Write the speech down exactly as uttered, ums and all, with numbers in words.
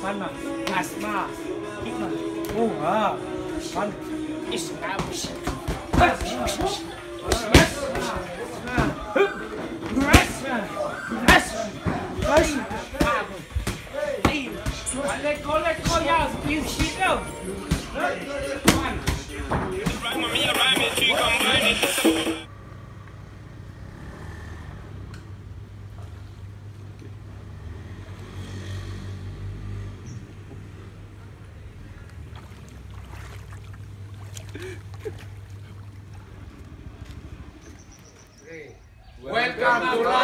Mana? Asma. Hikmah. Oh, ha. Man. Islam. Let go, let go, y'all. Please keep go. Welcome to